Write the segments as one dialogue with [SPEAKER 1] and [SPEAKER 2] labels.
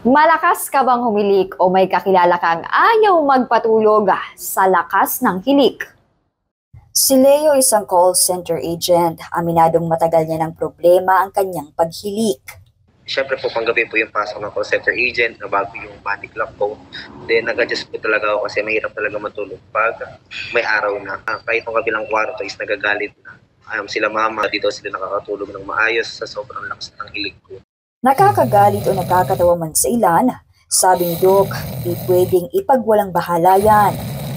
[SPEAKER 1] Malakas ka bang humilik o may kakilala kang ayaw magpatulog sa lakas ng hilik? Si Leo isang call center agent. Aminadong matagal niya ng problema ang kanyang paghilik.
[SPEAKER 2] Siyempre po, panggabi po yung pasok ng call center agent na bago yung body clock ko. Then, nag-adjust po talaga ako kasi mahirap talaga matulog pag may araw na. Kahit yung kabilang kwarto is nagagalit na. Sila mama, dito sila nakakatulog ng maayos sa sobrang lakas ng hilig ko.
[SPEAKER 1] Nakakagalit o nakakatawa man sa ilan, sabi ni Doc, di pwedeng ipagwalang bahala yan.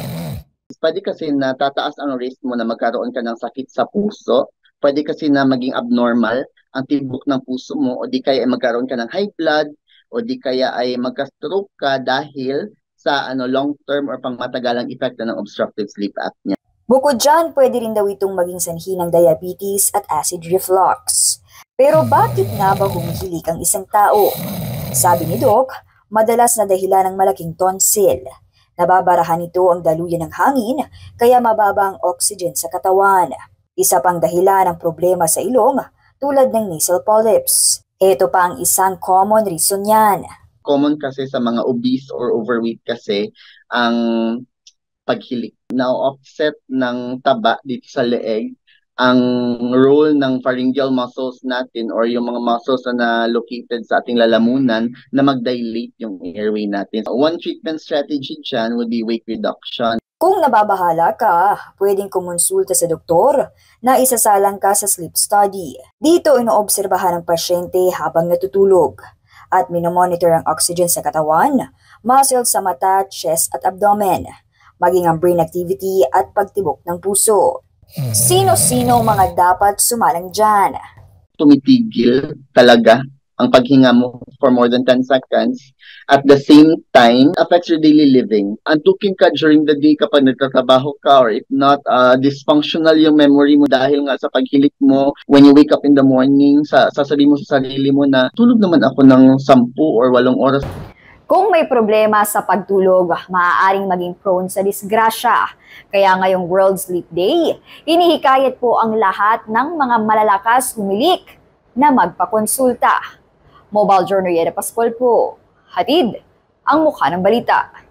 [SPEAKER 3] Pwede kasi na tataas ang risk mo na magkaroon ka ng sakit sa puso. Pwede kasi na maging abnormal ang tibok ng puso mo o di kaya ay magkaroon ka ng high blood o di kaya ay magka-stroke ka dahil sa long-term or pangmatagalang epekto ng obstructive sleep apnea.
[SPEAKER 1] Bukod dyan, pwede rin daw itong maging sanhi ng diabetes at acid reflux. Pero bakit nga ba humihilik ang isang tao? Sabi ni Doc, madalas na dahilan ng malaking tonsil. Nababarahan nito ang daluyan ng hangin, kaya mababa ang oxygen sa katawan. Isa pang dahilan ng problema sa ilong, tulad ng nasal polyps. Ito pa ang isang common reason yan.
[SPEAKER 3] Common kasi sa mga obese or overweight kasi ang paghilik. Na-offset ng taba dito sa leeg ang role ng pharyngeal muscles natin or yung mga muscles na located sa ating lalamunan na mag-dilate yung airway natin. One treatment strategy dyan would be weight reduction.
[SPEAKER 1] Kung nababahala ka, pwedeng kumonsulta sa doktor na isasalang ka sa sleep study. Dito inoobserbahan ng pasyente habang natutulog at minomonitor ang oxygen sa katawan, muscles sa mata, chest at abdomen, maging ang brain activity at pagtibok ng puso. Sino-sino mga dapat sumalang dyan?
[SPEAKER 3] Tumitigil talaga ang paghinga mo for more than 10 seconds. At the same time, affects your daily living. Antukin ka during the day kapag nagtatrabaho ka or if not, dysfunctional yung memory mo dahil nga sa paghilik mo. When you wake up in the morning, sasabihin mo sa sarili mo na tulog naman ako ng 10 or 8 oras.
[SPEAKER 1] Kung may problema sa pagtulog, maaaring maging prone sa disgrasya. Kaya ngayong World Sleep Day, hinihikayat po ang lahat ng mga malalakas humilik na magpakonsulta. Mobile Journal Yeda Pascual po, hatid ang mukha ng balita.